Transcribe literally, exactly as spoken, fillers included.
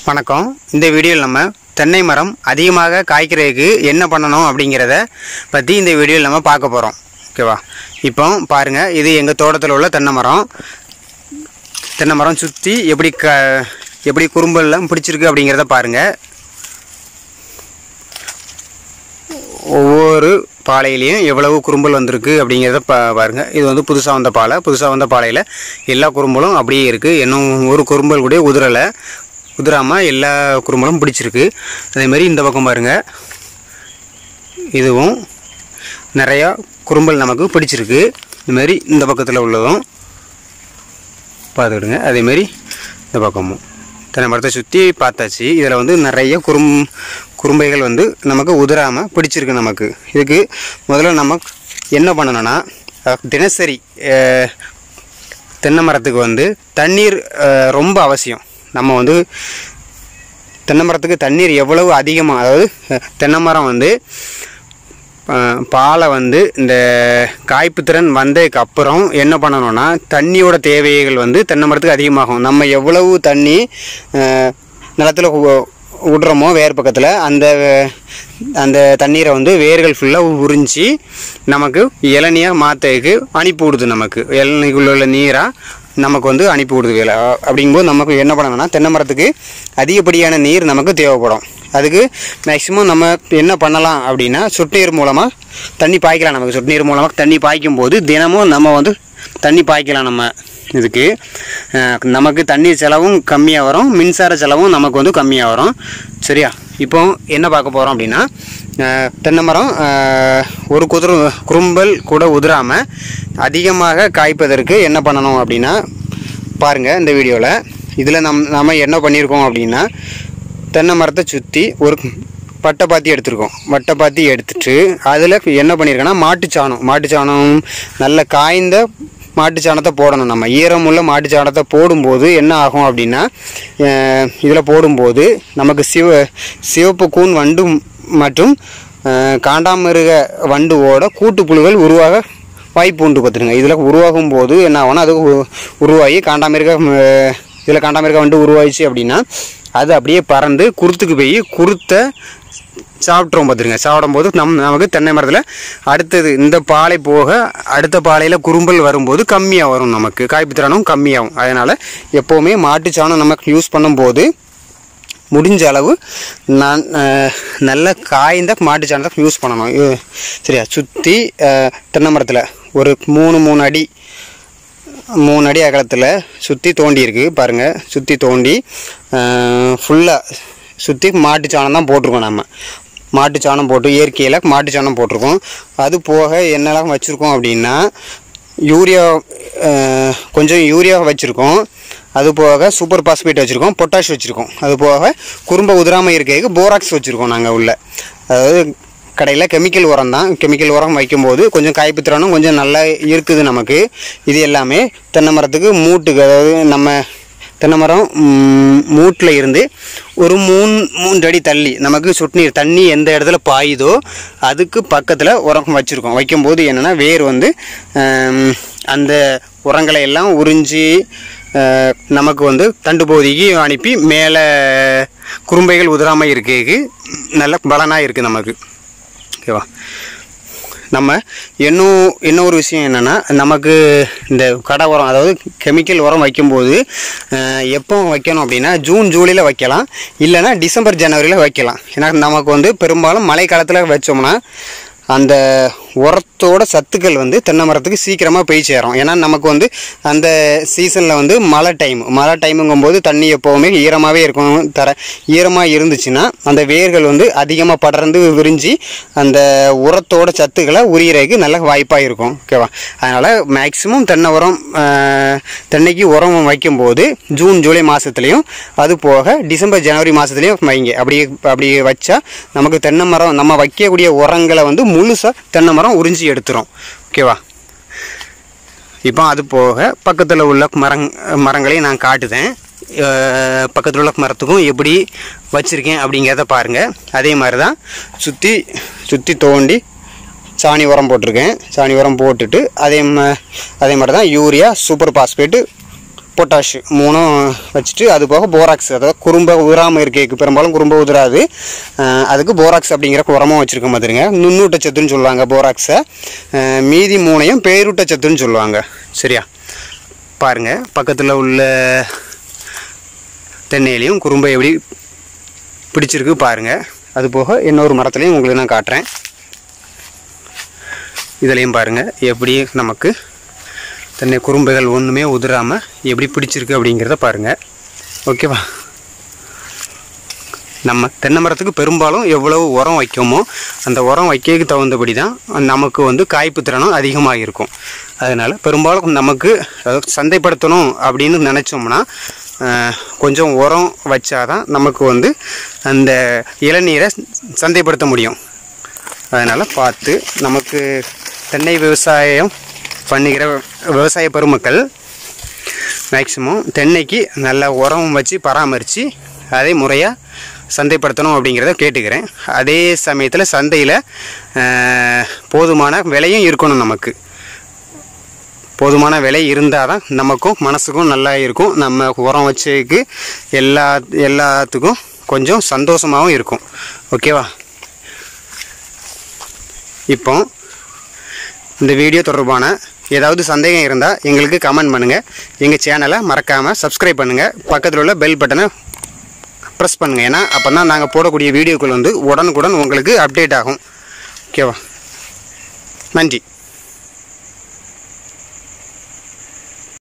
வணக்கம். இந்த வீடியோவில் நம்ம தென்னை மரம் அதிகமாக காய்க்கிறதுக்கு என்ன பண்ணணும் அப்படிங்கிறத பற்றி இந்த வீடியோவில் நம்ம பார்க்க போகிறோம். ஓகேவா? இப்போ பாருங்கள், இது எங்கள் தோட்டத்தில் உள்ள தென்னை மரம். தென்னை மரம் சுற்றி எப்படி க எப்படி குறும்பெல்லாம் பிடிச்சிருக்கு அப்படிங்கிறத பாருங்கள். ஒவ்வொரு பாலையிலையும் எவ்வளவு குறும்பல் வந்திருக்கு அப்படிங்கிறத பா பாருங்கள். இது வந்து புதுசாக வந்த பாலை. புதுசாக வந்த பாலையில் எல்லா குறும்பலும் அப்படியே இருக்குது. இன்னும் ஒரு குறும்பல் கூட உதிரலை. உதிராமல் எல்லா குறும்பலும் பிடிச்சிருக்கு. அதேமாதிரி இந்த பக்கம் பாருங்கள், இதுவும் நிறையா குறும்பல் நமக்கு பிடிச்சிருக்கு. இதுமாரி இந்த பக்கத்தில் உள்ளதும் பார்த்துக்கிடுங்க. அதேமாரி இந்த பக்கமும் தென்னை மரத்தை சுற்றி பார்த்தாச்சு. இதில் வந்து நிறைய குறும் குறும்பைகள் வந்து நமக்கு உதிராமல் பிடிச்சிருக்கு. நமக்கு இதுக்கு முதல்ல நம்ம என்ன பண்ணணும்னா, தினசரி தென்னை மரத்துக்கு வந்து தண்ணீர் ரொம்ப அவசியம். நம்ம வந்து தென்னை மரத்துக்கு தண்ணீர் எவ்வளவு அதிகமாக, அதாவது தென்னை மரம் வந்து பாலை வந்து இந்த காய்ப்பு திறன் வந்ததுக்கு அப்புறம் என்ன பண்ணணும்னா, தண்ணியோட தேவைகள் வந்து தென்னை மரத்துக்கு அதிகமாகும். நம்ம எவ்வளவு தண்ணி நிலத்தில் விடுறோமோ வேர் பக்கத்தில், அந்த அந்த தண்ணீரை வந்து வேர்கள் ஃபுல்லாக உறிஞ்சி நமக்கு இளநியாக மாற்றதுக்கு அனுப்பி விடுது. நமக்கு இளநிக்குள்ள உள்ள நீராக நமக்கு வந்து அனுப்பி விடுது வேலை. அப்படிங்கும்போது நமக்கு என்ன பண்ணணும்னா, தென்னை மரத்துக்கு அதிகப்படியான நீர் நமக்கு தேவைப்படும். அதுக்கு மேக்ஸிமம் நம்ம என்ன பண்ணலாம் அப்படின்னா, சொட்டு நீர் மூலமாக தண்ணி பாய்க்கலாம். நமக்கு சொட்டு நீர் மூலமாக தண்ணி பாய்க்கும் போது தினமும் நம்ம வந்து தண்ணி பாய்க்கலாம். நம்ம இதுக்கு நமக்கு தண்ணீர் செலவும் கம்மியாக வரும், மின்சார செலவும் நமக்கு வந்து கம்மியாக வரும். சரியா? இப்போ என்ன பார்க்க போகிறோம் அப்படின்னா, தென்னை மரம் ஒரு குதிரு குறும்பல் கூட உதிராமல் அதிகமாக காய்ப்பதற்கு என்ன பண்ணணும் அப்படின்னா பாருங்கள் இந்த வீடியோவில். இதில் நம் நம்ம என்ன பண்ணியிருக்கோம் அப்படின்னா, தென்னை மரத்தை சுற்றி ஒரு பட்டை பாத்தி எடுத்துருக்கோம். வட்டை பாத்தி எடுத்துட்டு அதில் என்ன பண்ணியிருக்கோன்னா, மாட்டுச்சாணம் மாட்டுச்சாணம் நல்ல காய்ந்த மாட்டுச்சாணத்தை போடணும். நம்ம ஈரமுள்ள மாட்டுச்சாணத்தை போடும்போது என்ன ஆகும் அப்படின்னா, இதில் போடும்போது நமக்கு சிவ சிவப்பு கூன் வண்டு மற்றும் காண்டாமிருக வண்டுவோட கூட்டுப்புழுகள் உருவாக வாய்ப்பு உண்டு. பார்த்துருங்க, இதில் உருவாகும் போது என்ன ஆகும்னா, அது உருவாகி காண்டாமிருக இதில் காண்டாமிருக வண்டு உருவாயிடுச்சு அப்படின்னா அது அப்படியே பறந்து குருத்துக்கு போய் குருத்தை சாப்பிட்றோம். பார்த்துருங்க, சாப்பிடும் போது நம் நமக்கு தென்னை மரத்தில் அடுத்தது இந்த பாலை போக அடுத்த பாலையில் குறும்பல் வரும்போது கம்மியாக வரும். நமக்கு காய்ப்பு திறனும் கம்மியாகும். அதனால் எப்போவுமே மாட்டுச்சாணம் நமக்கு யூஸ் பண்ணும்போது முடிஞ்ச அளவு நான் நல்ல காய்ந்த மாட்டுச்சாணத்தை யூஸ் பண்ணணும். சரியா? சுற்றி தென்னை மரத்தில் ஒரு மூணு மூணு அடி மூணு அடி அகலத்தில் சுற்றி தோண்டி இருக்குது பாருங்கள். சுற்றி தோண்டி ஃபுல்லாக சுற்றி மாட்டுச்சாணம் தான் போட்டிருக்கோம். நம்ம மாட்டுச்சாணம் போட்டு இயற்கையில் மாட்டுச்சாணம் போட்டிருக்கோம். அது போக என்னெல்லாம் வச்சுருக்கோம் அப்படின்னா, யூரியா கொஞ்சம் யூரியா வச்சுருக்கோம். அது போக சூப்பர் பாஸ்பேட் வச்சுருக்கோம், பொட்டாஷ் வச்சுருக்கோம். அது போக குறும்ப உதிராமல் இருக்கிறதுக்கு போராக்ஸ் வச்சுருக்கோம் நாங்கள் உள்ள. அதாவது கடையில் கெமிக்கல் உரம் தான். கெமிக்கல் உரம் வைக்கும்போது கொஞ்சம் காய்ப்பு திறனும் கொஞ்சம் நல்லா இருக்குது நமக்கு. இது எல்லாமே தென்னை மரத்துக்கு மூட்டுக்கு, அதாவது நம்ம தென்னை மரம் மூட்டில் இருந்து ஒரு மூணு மூன்று அடி தள்ளி நமக்கு சொட்டு நீர் தண்ணி எந்த இடத்துல பாயுதோ அதுக்கு பக்கத்தில் உரம் வச்சுருக்கோம். வைக்கும்போது என்னென்னா, வேர் வந்து அந்த உரங்களை எல்லாம் உறிஞ்சி நமக்கு வந்து தண்டு பகுதிக்கு அனுப்பி மேலே குறும்பைகள் உதிராமல் இருக்கிறதுக்கு நல்ல பலனாக இருக்குது நமக்கு. ஓகேவா? நம்ம இன்னும் இன்னொரு விஷயம் என்னென்னா, நமக்கு இந்த கடை உரம், அதாவது கெமிக்கல் உரம் வைக்கும்போது எப்போ வைக்கணும் அப்படின்னா, ஜூன் ஜூலையில் வைக்கலாம், இல்லைன்னா டிசம்பர் ஜனவரியில் வைக்கலாம். ஏன்னா நமக்கு வந்து பெரும்பாலும் மழை காலத்தில் வச்சோம்னா அந்த உரத்தோட சத்துக்கள் வந்து தென்னை மரத்துக்கு சீக்கிரமாக போய் சேரும். ஏன்னா நமக்கு வந்து அந்த சீசனில் வந்து மழை டைம் மழை டைமுங்கும்போது தண்ணி எப்போவுமே ஈரமாகவே இருக்கும். தர ஈரமாக இருந்துச்சுன்னா அந்த வேர்கள் வந்து அதிகமாக படர்ந்து விரிஞ்சு அந்த உரத்தோட சத்துக்களை உரிகிறதுக்கு நல்ல வாய்ப்பாக இருக்கும். ஓகேவா? அதனால் மேக்ஸிமம் தென்னை உரம் தென்னைக்கு உரம் வைக்கும்போது ஜூன் ஜூலை மாதத்துலேயும் அது போக டிசம்பர் ஜனவரி மாதத்துலேயும் வைங்க. அப்படி அப்படி வச்சா நமக்கு தென்னை மரம் நம்ம வைக்கக்கூடிய உரங்களை வந்து முழுசாக தென்னை மரம் உறிஞ்சி எடுத்துரும். ஓகேவா? இப்போ அது போக பக்கத்தில் உள்ள மரங் மரங்களையும் நான் காட்டுதேன். பக்கத்தில் உள்ள மரத்துக்கும் எப்படி வச்சுருக்கேன் அப்படிங்கிறத பாருங்கள். அதே மாதிரி தான் சுற்றி சுற்றி தோண்டி சாணி உரம் போட்டிருக்கேன். சாணி உரம் போட்டுட்டு அதே அதே மாதிரி தான் யூரியா சூப்பர் பாஸ்பேட்டு பொட்டாஷ் மூணும் வச்சுட்டு அது போக போராக்ஸ், அதாவது குறும்பை உதிராமல் இருக்கேக்கு, பெரும்பாலும் குறும்பை உதிராது, அதுக்கு போராக்ஸ் அப்படிங்கிற உரமும் வச்சுருக்க மாதிரிங்க. நுண்ணூட்டச்சத்துன்னு சொல்லுவாங்க போராக்ஸை. மீதி மூணையும் பேரூட்டச்சத்துன்னு சொல்லுவாங்க. சரியா? பாருங்கள், பக்கத்தில் உள்ள தென்னையிலையும் குறும்பை எப்படி பிடிச்சிருக்கு பாருங்கள். அது போக இன்னொரு மரத்துலையும் உங்களுக்கு நான் காட்டுறேன். இதுலேயும் பாருங்கள் எப்படி நமக்கு தென்னை குறும்பைகள் ஒன்றுமே உதிராமல் எப்படி பிடிச்சிருக்கு அப்படிங்கிறத பாருங்கள். ஓகேவா? நம்ம தென்னை மரத்துக்கு பெரும்பாலும் எவ்வளவு உரம் வைக்கோமோ அந்த உரம் வைக்கிறதுக்கு தகுந்தபடி தான் நமக்கு வந்து காய்ப்பு திறனும் அதிகமாக இருக்கும். அதனால் பெரும்பாலும் நமக்கு சந்தைப்படுத்தணும் அப்படின்னு நினச்சோம்னா கொஞ்சம் உரம் வச்சாதான் நமக்கு வந்து அந்த இளநீரை சந்தைப்படுத்த முடியும். அதனால் பார்த்து நமக்கு தென்னை விவசாயம் பண்ணுகிற விவசாய பெருமக்கள் மேக்சிமம் தென்னைக்கு நல்ல உரம் வச்சு பராமரித்து அதை முறையாக சந்தைப்படுத்தணும் அப்படிங்கிறத கேட்டுக்கிறேன். அதே சமயத்தில் சந்தையில் போதுமான விலையும் இருக்கணும். நமக்கு போதுமான விலை இருந்தால் தான் நமக்கும் மனசுக்கும் நல்லா இருக்கும். நம்ம உரம் வச்சதுக்கு எல்லா எல்லாத்துக்கும் கொஞ்சம் சந்தோஷமாகவும் இருக்கும். ஓகேவா? இப்போ இந்த வீடியோ தொடர்பான ஏதாவது சந்தேகம் இருந்தால் எங்களுக்கு கமெண்ட் பண்ணுங்கள். எங்கள் சேனலை மறக்காமல் சப்ஸ்கிரைப் பண்ணுங்கள். பக்கத்தில் உள்ள பெல் பட்டனை ப்ரெஸ் பண்ணுங்கள். ஏன்னா அப்போ தான் நாங்கள் போடக்கூடிய வீடியோக்கள் வந்து உடனுக்குடன் உங்களுக்கு அப்டேட் ஆகும். ஓகேவா? நன்றி.